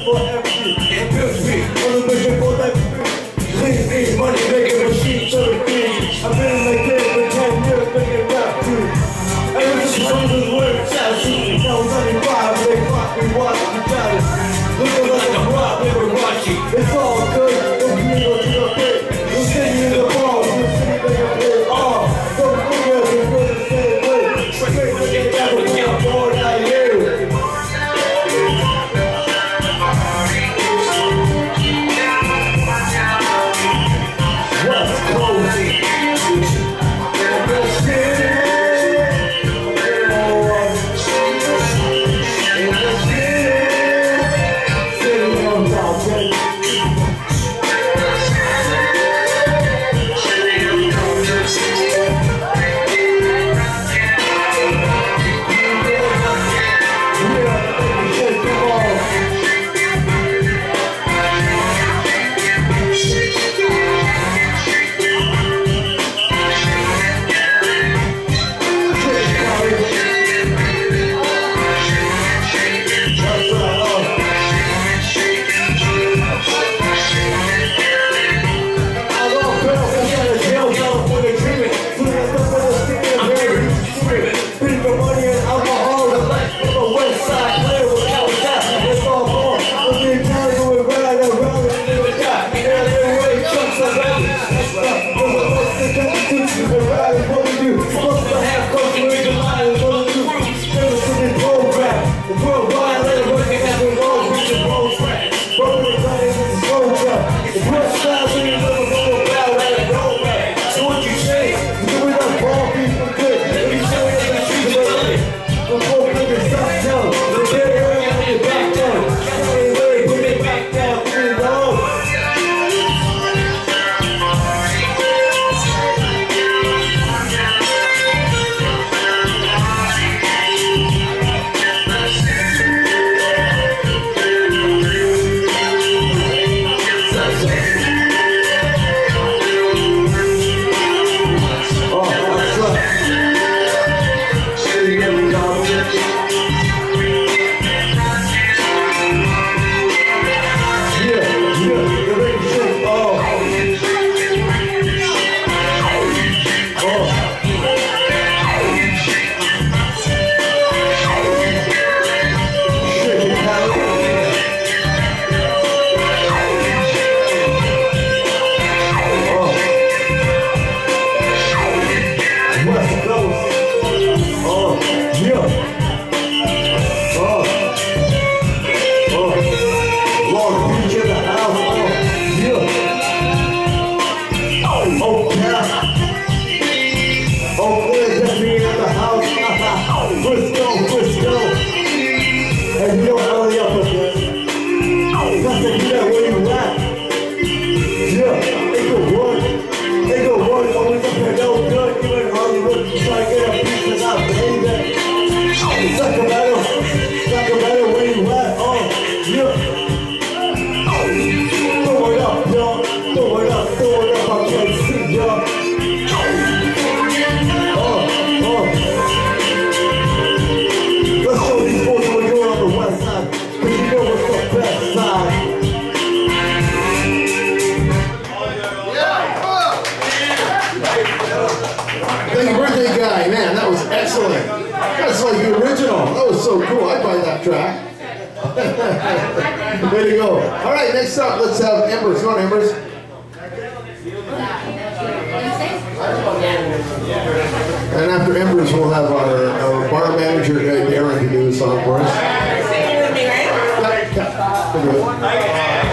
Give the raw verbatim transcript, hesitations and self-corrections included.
for everything. It builds me on a mission for that clean things, money making machine, serving things. I've been like this for ten years, making rap too. Ever since I was wearing tattoos, now I'm ninety-five, they rock me, watch me battle. Looking like a rock, they were watching. It's all good, don't be able to the pit. We'll send you in the ball, we'll send you in the pit. Oh, don't figure it, we're going the same way. Straight to the devil, we're born out here. West Coast. Way to go. All right, next up, let's have Embers. Come on, Embers. And after Embers, we'll have our, our bar manager, Darren, to do a song for us. Yeah, yeah.